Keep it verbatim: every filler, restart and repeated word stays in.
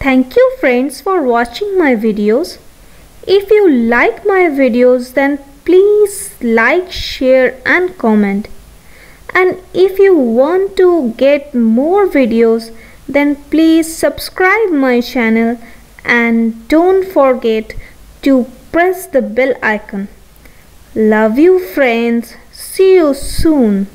Thank you friends for watching my videos. If you like my videos, then please like, share and comment. And if you want to get more videos, then please subscribe my channel and don't forget to press the bell icon. Love you friends. See you soon.